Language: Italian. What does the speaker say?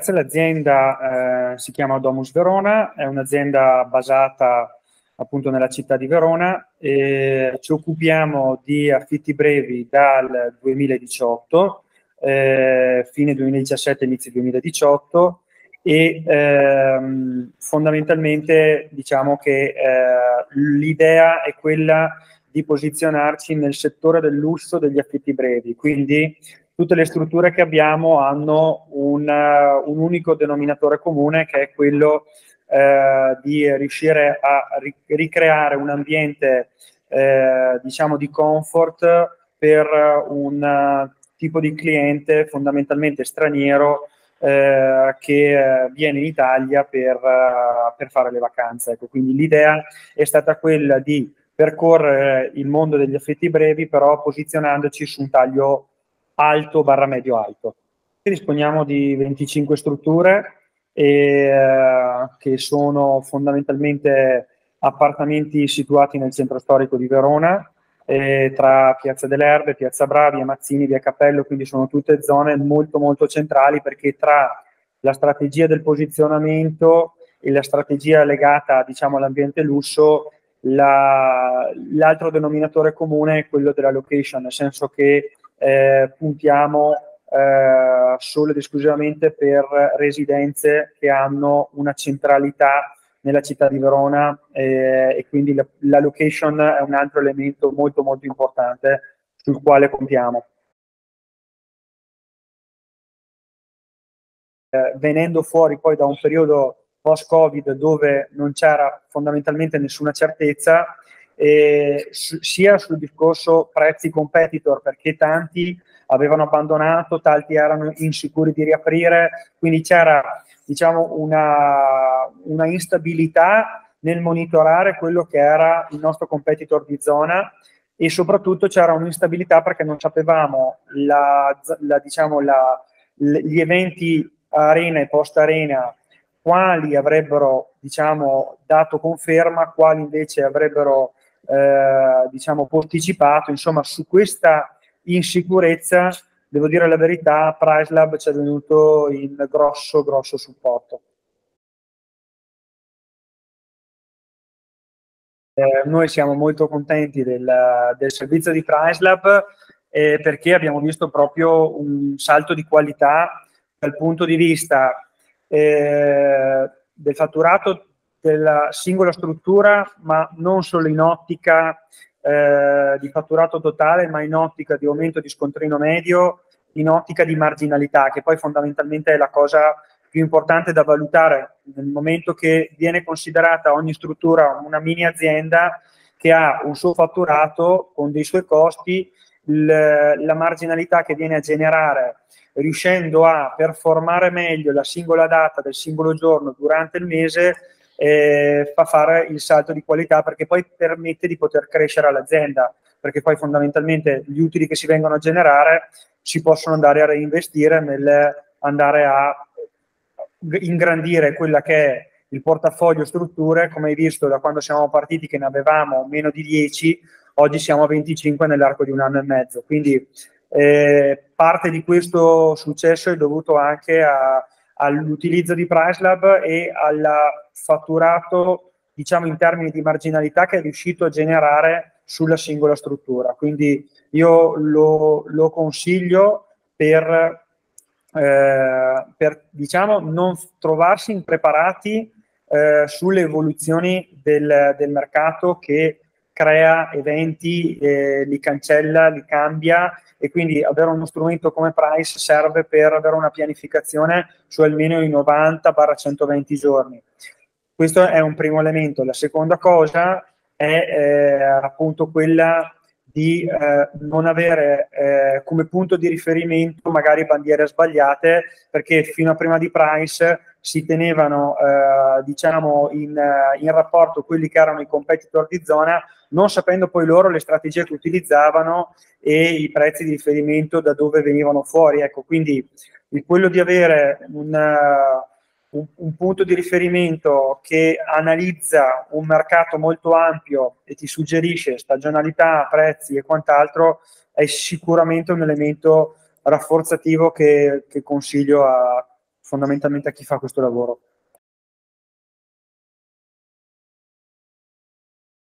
Grazie, l'azienda si chiama Domus Verona, è un'azienda basata appunto nella città di Verona e ci occupiamo di affitti brevi dal 2018, fine 2017, inizio 2018 e fondamentalmente diciamo che l'idea è quella di posizionarci nel settore del lusso degli affitti brevi, quindi tutte le strutture che abbiamo hanno un unico denominatore comune, che è quello di riuscire a ricreare un ambiente diciamo di comfort per un tipo di cliente fondamentalmente straniero che viene in Italia per fare le vacanze. Ecco, quindi l'idea è stata quella di percorrere il mondo degli affitti brevi, però posizionandoci su un taglio alto barra medio alto. Disponiamo di 25 strutture che sono fondamentalmente appartamenti situati nel centro storico di Verona, tra Piazza delle Erbe, Piazza Bravi, Via Mazzini, Via Cappello, quindi sono tutte zone molto molto centrali, perché tra la strategia del posizionamento e la strategia legata, diciamo, all'ambiente lusso, l'altro denominatore comune è quello della location, nel senso che puntiamo solo ed esclusivamente per residenze che hanno una centralità nella città di Verona e quindi la location è un altro elemento molto molto importante sul quale contiamo. Venendo fuori poi da un periodo post-Covid dove non c'era fondamentalmente nessuna certezza, sia sul discorso prezzi competitor, perché tanti avevano abbandonato, tanti erano insicuri di riaprire, quindi c'era, diciamo, una instabilità nel monitorare quello che era il nostro competitor di zona, e soprattutto c'era un'instabilità perché non sapevamo diciamo, gli eventi arena e post arena quali avrebbero, diciamo, dato conferma, quali invece avrebbero diciamo posticipato. Insomma, su questa insicurezza, devo dire la verità, PriceLab ci è venuto in grosso supporto. Noi siamo molto contenti del servizio di PriceLab perché abbiamo visto proprio un salto di qualità dal punto di vista del fatturato della singola struttura, ma non solo in ottica di fatturato totale, ma in ottica di aumento di scontrino medio, in ottica di marginalità, che poi fondamentalmente è la cosa più importante da valutare nel momento che viene considerata ogni struttura una mini azienda che ha un suo fatturato con dei suoi costi. La marginalità che viene a generare riuscendo a performare meglio la singola data del singolo giorno durante il mese fa fare il salto di qualità, perché poi permette di poter crescere all'azienda, perché poi fondamentalmente gli utili che si vengono a generare si possono andare a reinvestire nel andare a ingrandire quella che è il portafoglio strutture. Come hai visto, da quando siamo partiti che ne avevamo meno di 10, oggi siamo a 25 nell'arco di un anno e mezzo, quindi parte di questo successo è dovuto anche all'utilizzo di PriceLab e al fatturato, diciamo, in termini di marginalità che è riuscito a generare sulla singola struttura. Quindi io lo consiglio per diciamo non trovarsi impreparati sulle evoluzioni del mercato, che crea eventi, li cancella, li cambia, e quindi avere uno strumento come Price serve per avere una pianificazione su almeno i 90-120 giorni. Questo è un primo elemento. La seconda cosa è appunto quella di non avere come punto di riferimento magari bandiere sbagliate, perché fino a prima di Price si tenevano diciamo in rapporto quelli che erano i competitor di zona, non sapendo poi loro le strategie che utilizzavano e i prezzi di riferimento da dove venivano fuori. Ecco, quindi quello di avere un punto di riferimento che analizza un mercato molto ampio e ti suggerisce stagionalità, prezzi e quant'altro è sicuramente un elemento rafforzativo che consiglio fondamentalmente a chi fa questo lavoro.